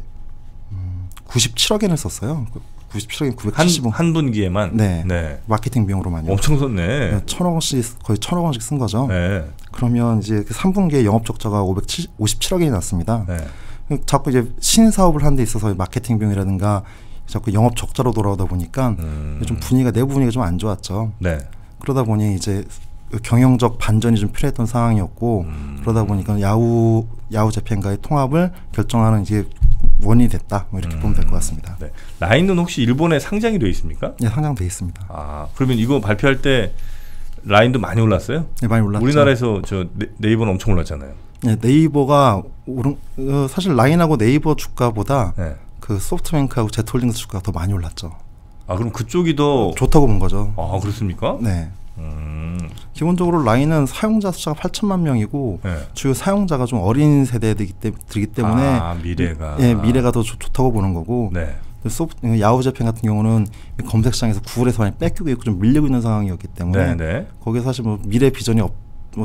[SPEAKER 2] 음, 구십칠억 엔을 썼어요. 구십칠억엔 구백칠십억
[SPEAKER 1] 한, 한 분기에만
[SPEAKER 2] 네, 네. 마케팅 비용으로만요.
[SPEAKER 1] 엄청 썼네.
[SPEAKER 2] 네, 천억 원씩 거의 천억 원씩 쓴 거죠. 네. 그러면 이제 삼 분기에 영업 적자가 오백오십칠억이 났습니다. 네. 자꾸 이제 신사업을 하는 데 있어서 마케팅 비용이라든가 자꾸 영업 적자로 돌아오다 보니까 음. 좀 분위기가 내부 분위기가 좀 안 좋았죠. 네. 그러다 보니 이제 경영적 반전이 좀 필요했던 상황이었고 음. 그러다 보니까 야후 야후재팬과의 통합을 결정하는 이제 원인이 됐다. 뭐 이렇게 음. 보면 될 것 같습니다.
[SPEAKER 1] 네. 라인은 혹시 일본에 상장이 되어 있습니까?
[SPEAKER 2] 네, 상장되어 있습니다.
[SPEAKER 1] 아, 그러면 이거 발표할 때 라인도 많이 올랐어요?
[SPEAKER 2] 네, 많이 올랐죠.
[SPEAKER 1] 우리나라에서 저 네, 네이버는 엄청 올랐잖아요.
[SPEAKER 2] 네, 네이버가 오른 어, 사실 라인하고 네이버 주가보다 네. 그 소프트뱅크하고 제트홀딩스 주가가 더 많이 올랐죠.
[SPEAKER 1] 아, 그럼 그쪽이 더
[SPEAKER 2] 좋다고 본 거죠.
[SPEAKER 1] 아, 그렇습니까?
[SPEAKER 2] 네. 음. 기본적으로 라인은 사용자 수가 팔천만 명이고 네. 주요 사용자가 좀 어린 세대들이기 때문에
[SPEAKER 1] 아, 미래가
[SPEAKER 2] 예, 미래가 더 좋, 좋다고 보는 거고 네. 소프트, 야후재팬 같은 경우는 검색창에서 구글에서 많이 뺏기고 있고 좀 밀리고 있는 상황이었기 때문에 네, 네. 거기에 사실 뭐 미래 비전이 없, 뭐 좀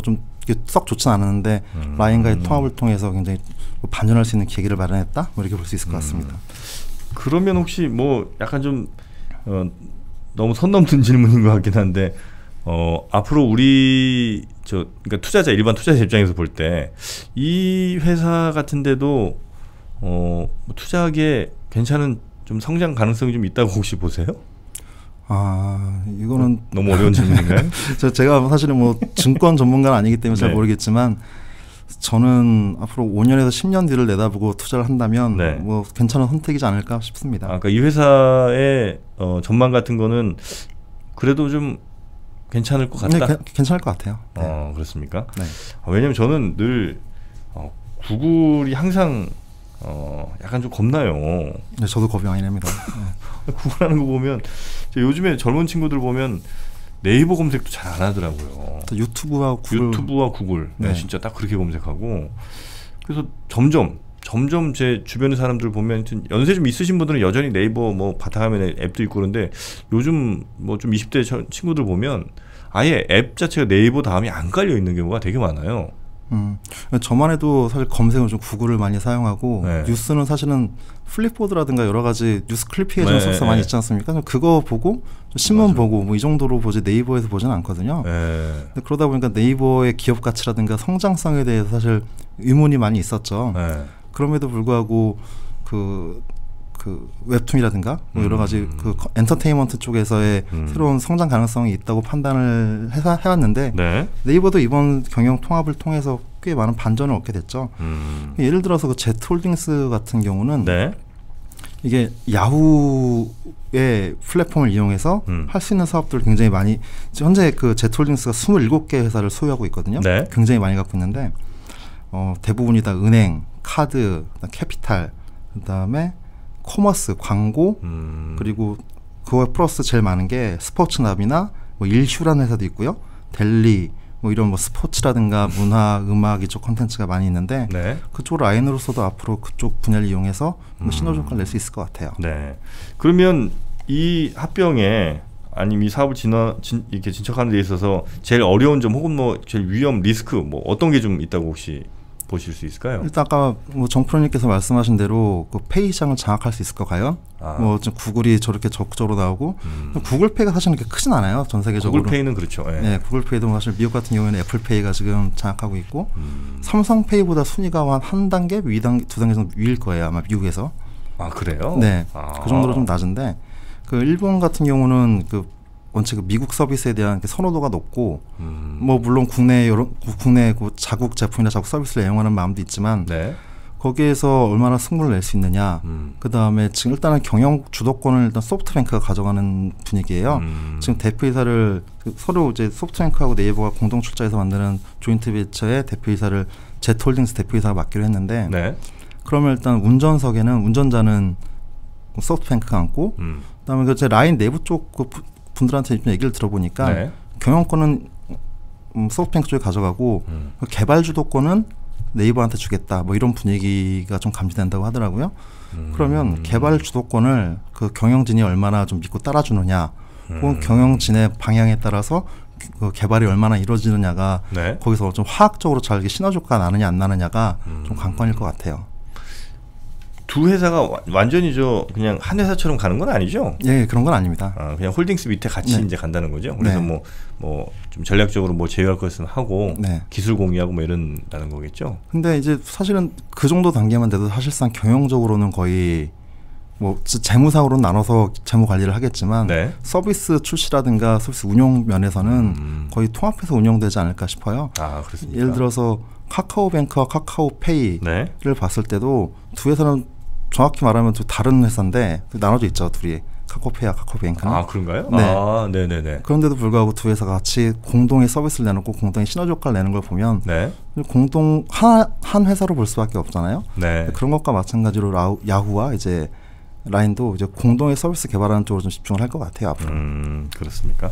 [SPEAKER 2] 썩 좋지는 않았는데 음. 라인과의 통합을 통해서 굉장히 반전할 수 있는 계기를 마련했다, 뭐 이렇게 볼 수 있을 것 같습니다. 음.
[SPEAKER 1] 그러면 혹시 뭐 약간 좀 어, 너무 선 넘는 질문인 것 같긴 한데 어, 앞으로 우리 저 그러니까 투자자 일반 투자자 입장에서 볼 때 이 회사 같은데도 어, 투자하기에 괜찮은 좀 성장 가능성이 좀 있다고 혹시 보세요?
[SPEAKER 2] 아 이거는
[SPEAKER 1] 어, 너무 어려운 질문인가요?
[SPEAKER 2] 저 제가 사실은 뭐 증권 전문가는 아니기 때문에 네. 잘 모르겠지만 저는 앞으로 오 년에서 십 년 뒤를 내다보고 투자를 한다면 네. 뭐 괜찮은 선택이지 않을까 싶습니다.
[SPEAKER 1] 아, 그러니까 이 회사의 어, 전망 같은 거는 그래도 좀 괜찮을 것 같다.
[SPEAKER 2] 네, 게, 괜찮을 것 같아요. 네.
[SPEAKER 1] 어, 그렇습니까?
[SPEAKER 2] 네.
[SPEAKER 1] 아, 왜냐면 저는 늘 어, 구글이 항상 어, 약간 좀 겁나요.
[SPEAKER 2] 네, 저도 겁이 많이 납니다.
[SPEAKER 1] 네. 구글 하는 거 보면 요즘에 젊은 친구들 보면 네이버 검색도 잘 안 하더라고요.
[SPEAKER 2] 유튜브와 구글.
[SPEAKER 1] 유튜브와 구글. 네. 네, 진짜 딱 그렇게 검색하고. 그래서 점점 점점 제 주변의 사람들 보면 연세 좀 있으신 분들은 여전히 네이버 뭐 바탕화면에 앱도 있고 그런데 요즘 뭐 좀 이십 대 친구들 보면 아예 앱 자체가 네이버 다음이 안 깔려 있는 경우가 되게 많아요.
[SPEAKER 2] 음, 저만 해도 사실 검색은 좀 구글을 많이 사용하고 네. 뉴스는 사실은 플립보드라든가 여러 가지 뉴스 클리피케이션 네, 소스가 네. 많이 있지 않습니까? 그거 보고 신문 맞아. 보고 뭐 이 정도로 보지 네이버에서 보지는 않거든요.
[SPEAKER 1] 네.
[SPEAKER 2] 그러다 보니까 네이버의 기업 가치라든가 성장성에 대해서 사실 의문이 많이 있었죠.
[SPEAKER 1] 네.
[SPEAKER 2] 그럼에도 불구하고 그, 그 웹툰이라든가 뭐 여러 가지 음. 그 엔터테인먼트 쪽에서의 음. 새로운 성장 가능성이 있다고 판단을 해서 해왔는데
[SPEAKER 1] 네.
[SPEAKER 2] 네이버도 이번 경영 통합을 통해서 꽤 많은 반전을 얻게 됐죠.
[SPEAKER 1] 음.
[SPEAKER 2] 예를 들어서 그 제트홀딩스 같은 경우는
[SPEAKER 1] 네.
[SPEAKER 2] 이게 야후의 플랫폼을 이용해서
[SPEAKER 1] 음.
[SPEAKER 2] 할 수 있는 사업들을 굉장히 많이 현재 그 제트홀딩스가 스물일곱 개 회사를 소유하고 있거든요.
[SPEAKER 1] 네.
[SPEAKER 2] 굉장히 많이 갖고 있는데 어, 대부분이 다 은행, 카드, 캐피탈, 그다음에 커머스, 광고
[SPEAKER 1] 음.
[SPEAKER 2] 그리고 그거 플러스 제일 많은 게 스포츠나비나 뭐 일슈라는 회사도 있고요. 델리 뭐 이런 뭐 스포츠라든가 문화, 음악 이쪽 콘텐츠가 많이 있는데
[SPEAKER 1] 네.
[SPEAKER 2] 그쪽 라인으로서도 앞으로 그쪽 분야를 이용해서 뭐 시너지 효과를 낼 수 있을 것 같아요.
[SPEAKER 1] 네. 그러면 이 합병에 아니면 이 사업을 진화, 진, 이렇게 진척하는 데 있어서 제일 어려운 점 혹은 뭐 제일 위험 리스크 뭐 어떤 게 좀 있다고 혹시 보실 수 있을까요?
[SPEAKER 2] 일단 아까 뭐 정프로님께서 말씀하신 대로 그 페이 시장을 장악할 수 있을까 과연?
[SPEAKER 1] 아.
[SPEAKER 2] 뭐 지금 구글이 저렇게 적극적으로 나오고
[SPEAKER 1] 음.
[SPEAKER 2] 구글페이가 사실 그렇게 크진 않아요 전 세계적으로.
[SPEAKER 1] 구글페이는 그렇죠. 예.
[SPEAKER 2] 네, 구글페이도 사실 미국 같은 경우에는 애플페이가 지금 장악하고 있고
[SPEAKER 1] 음.
[SPEAKER 2] 삼성페이보다 순위가 한, 한 단계 위 단, 두 단계 정도 위일 거예요 아마 미국에서.
[SPEAKER 1] 아 그래요?
[SPEAKER 2] 네,
[SPEAKER 1] 아.
[SPEAKER 2] 그 정도로 좀 낮은데 그 일본 같은 경우는 그 원체 그 미국 서비스에 대한 선호도가 높고
[SPEAKER 1] 음.
[SPEAKER 2] 뭐 물론 국내 여러 국내 그 자국 제품이나 자국 서비스를 애용하는 마음도 있지만
[SPEAKER 1] 네.
[SPEAKER 2] 거기에서 얼마나 승부를 낼 수 있느냐.
[SPEAKER 1] 음.
[SPEAKER 2] 그 다음에 지금 일단은 경영 주도권을 일단 소프트뱅크가 가져가는 분위기예요.
[SPEAKER 1] 음.
[SPEAKER 2] 지금 대표이사를 서로 이제 소프트뱅크하고 네이버가 공동 출자해서 만드는 조인트 벤처의 대표이사를 제트홀딩스 대표이사가 맡기로 했는데
[SPEAKER 1] 네.
[SPEAKER 2] 그러면 일단 운전석에는 운전자는 소프트뱅크가 앉고
[SPEAKER 1] 음.
[SPEAKER 2] 그다음에 그 제 라인 내부 쪽 그 분들한테 얘기를 들어보니까
[SPEAKER 1] 네.
[SPEAKER 2] 경영권은 음, 소프트뱅크 쪽에 가져가고
[SPEAKER 1] 음.
[SPEAKER 2] 그 개발 주도권은 네이버한테 주겠다. 뭐 이런 분위기가 좀 감지된다고 하더라고요.
[SPEAKER 1] 음.
[SPEAKER 2] 그러면 개발 주도권을 그 경영진이 얼마나 좀 믿고 따라주느냐,
[SPEAKER 1] 음.
[SPEAKER 2] 혹은 경영진의 방향에 따라서 그 개발이 얼마나 이루어지느냐가
[SPEAKER 1] 네.
[SPEAKER 2] 거기서 좀 화학적으로 잘 시너지 효과가 나느냐 안 나느냐가
[SPEAKER 1] 음.
[SPEAKER 2] 좀 관건일 것 같아요.
[SPEAKER 1] 두 회사가 와, 완전히 저 그냥 한 회사처럼 가는 건 아니죠?
[SPEAKER 2] 예, 그런 건 아닙니다.
[SPEAKER 1] 아, 그냥 홀딩스 밑에 같이
[SPEAKER 2] 네.
[SPEAKER 1] 이제 간다는 거죠. 그래서
[SPEAKER 2] 네.
[SPEAKER 1] 뭐 뭐 좀 전략적으로 뭐 제휴할 것은 하고
[SPEAKER 2] 네.
[SPEAKER 1] 기술 공유하고 뭐 이런다는 거겠죠.
[SPEAKER 2] 근데 이제 사실은 그 정도 단계만 돼도 사실상 경영적으로는 거의 뭐 재무상으로는 나눠서 재무 관리를 하겠지만
[SPEAKER 1] 네.
[SPEAKER 2] 서비스 출시라든가 서비스 운영 면에서는
[SPEAKER 1] 음.
[SPEAKER 2] 거의 통합해서 운영되지 않을까 싶어요.
[SPEAKER 1] 아, 그렇습니까?
[SPEAKER 2] 예를 들어서 카카오뱅크와 카카오페이를
[SPEAKER 1] 네.
[SPEAKER 2] 봤을 때도 두 회사는 정확히 말하면 두 다른 회사인데 나눠져 있죠, 둘이. 카카오페이와 카카오뱅크는.
[SPEAKER 1] 아, 그런가요?
[SPEAKER 2] 네.
[SPEAKER 1] 아, 네네네.
[SPEAKER 2] 그런데도 불구하고 두 회사가 같이 공동의 서비스를 내놓고 공동의 시너지 효과를 내는 걸 보면
[SPEAKER 1] 네.
[SPEAKER 2] 공동 한, 한 회사로 볼 수밖에 없잖아요.
[SPEAKER 1] 네.
[SPEAKER 2] 그런 것과 마찬가지로 라우, 야후와 이제 라인도 이제 공동의 서비스 개발하는 쪽으로 좀 집중을 할 것 같아요 앞으로.
[SPEAKER 1] 음, 그렇습니까?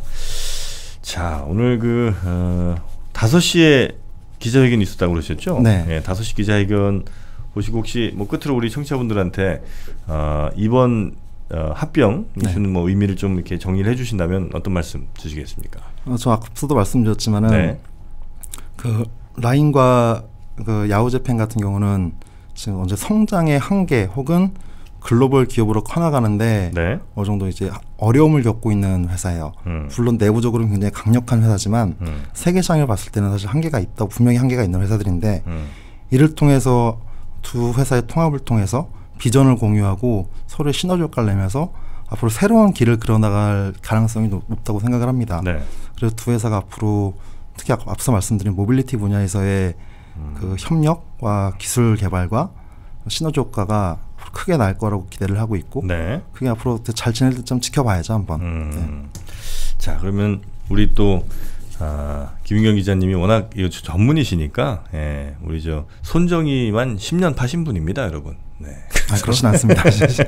[SPEAKER 1] 자, 오늘 그 어, 다섯 시에 기자회견이 있었다고 그러셨죠?
[SPEAKER 2] 네.
[SPEAKER 1] 네, 다섯 시 기자회견 보시고 혹시 뭐 끝으로 우리 청취자분들한테 어, 이번 어, 합병
[SPEAKER 2] 네.
[SPEAKER 1] 주는 뭐 의미를 좀 이렇게 정리를 해주신다면 어떤 말씀 주시겠습니까?
[SPEAKER 2] 어, 저 앞서도 말씀드렸지만은
[SPEAKER 1] 네.
[SPEAKER 2] 그 라인과 그 야후재팬 같은 경우는 지금 언제 성장의 한계 혹은 글로벌 기업으로 커나가는데 네. 어느 정도 이제 어려움을 겪고 있는 회사예요. 음. 물론 내부적으로는 굉장히 강력한 회사지만 음. 세계 시장을 봤을 때는 사실 한계가 있다고 분명히 한계가 있는 회사들인데 음. 이를 통해서 두 회사의 통합을 통해서 비전을 공유하고 서로의 시너지 효과를 내면서 앞으로 새로운 길을 그려나갈 가능성이 높다고 생각을 합니다. 네. 그래서 두 회사가 앞으로 특히 앞서 말씀드린 모빌리티 분야에서의 음. 그 협력과 기술 개발과 시너지 효과가 크게 날 거라고 기대를 하고 있고 네. 그게 앞으로 잘 지낼 때 좀 지켜봐야죠 한번. 음.
[SPEAKER 1] 네. 자 그러면 우리 또 아, 김윤경 기자님이 워낙 이거 전문이시니까 예, 우리 저 손정희만 십 년 파신 분입니다, 여러분. 네.
[SPEAKER 2] 아, 그렇진 않습니다.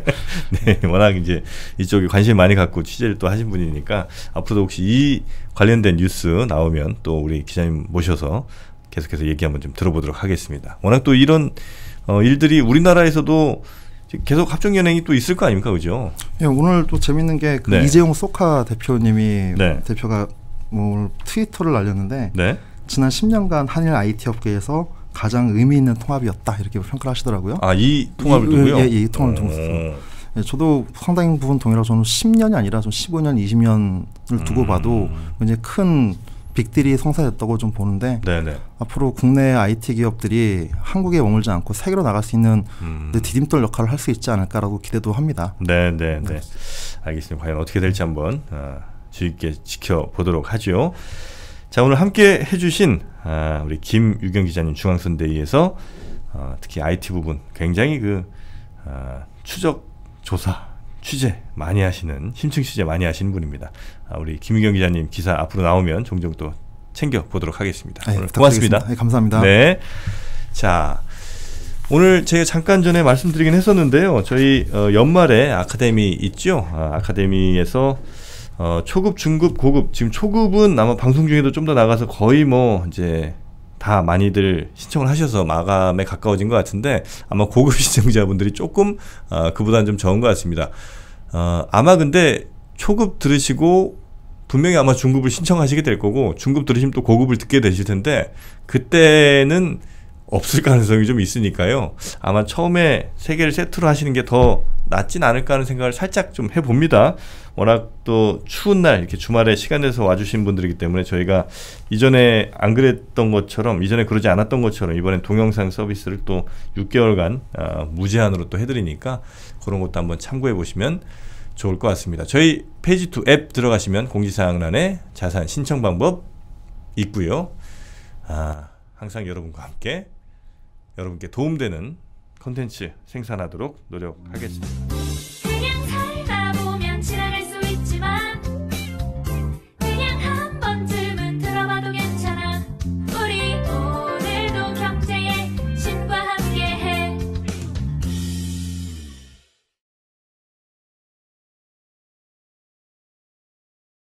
[SPEAKER 1] 네, 워낙 이제 이쪽에 관심 많이 갖고 취재를 또 하신 분이니까 앞으로도 혹시 이 관련된 뉴스 나오면 또 우리 기자님 모셔서 계속해서 얘기 한번 좀 들어보도록 하겠습니다. 워낙 또 이런 어, 일들이 우리나라에서도 계속 합종연행이 또 있을 거 아닙니까, 그죠?
[SPEAKER 2] 예, 오늘 또 재밌는 게 그 네. 이재용 소카 대표님이 네. 대표가 뭐 트위터를 날렸는데 네. 지난 십 년간 한일 아이티 업계에서 가장 의미 있는 통합이었다 이렇게 평가를 하시더라고요.
[SPEAKER 1] 아, 이 통합을 두고요?
[SPEAKER 2] 예, 예, 이 통합을 두고 예, 저도 상당히 부분 동의라고 저는 십 년이 아니라 좀 십오 년, 이십 년을 두고 음. 봐도 굉장히 큰 빅딜이 성사됐다고 좀 보는데 네네. 앞으로 국내 아이티 기업들이 한국에 머물지 않고 세계로 나갈 수 있는 음. 디딤돌 역할을 할 수 있지 않을까라고 기대도 합니다.
[SPEAKER 1] 네네네. 네. 알겠습니다. 과연 어떻게 될지 한번 어, 주의 깊게 지켜보도록 하죠. 자 오늘 함께 해주신 아, 우리 김유경 기자님 중앙선대위에서 어, 특히 아이티 부분 굉장히 그 어, 추적 조사 취재 많이 하시는 심층 취재 많이 하시는 분입니다. 아, 우리 김유경 기자님 기사 앞으로 나오면 종종 또 챙겨 보도록 하겠습니다. 네, 오늘 고맙습니다.
[SPEAKER 2] 네, 감사합니다.
[SPEAKER 1] 네, 자 오늘 제가 잠깐 전에 말씀드리긴 했었는데요. 저희 어, 연말에 아카데미 있죠. 아, 아카데미에서 어, 초급, 중급, 고급 지금 초급은 아마 방송 중에도 좀 더 나가서 거의 뭐 이제 다 많이들 신청을 하셔서 마감에 가까워진 것 같은데 아마 고급 시청자분들이 조금 어, 그보다는 좀 적은 것 같습니다. 어, 아마 근데 초급 들으시고 분명히 아마 중급을 신청하시게 될 거고 중급 들으시면 또 고급을 듣게 되실 텐데 그때는 없을 가능성이 좀 있으니까요. 아마 처음에 세 개를 세트로 하시는 게 더 낫진 않을까 하는 생각을 살짝 좀 해봅니다. 워낙 또 추운 날 이렇게 주말에 시간 내서 와주신 분들이기 때문에 저희가 이전에 안 그랬던 것처럼 이전에 그러지 않았던 것처럼 이번엔 동영상 서비스를 또 육 개월간 어, 무제한으로 또 해드리니까 그런 것도 한번 참고해 보시면 좋을 것 같습니다. 저희 페이지 투 앱 들어가시면 공지사항란에 자산 신청 방법 있고요. 아, 항상 여러분과 함께 여러분께 도움되는 콘텐츠 생산하도록 노력하겠습니다.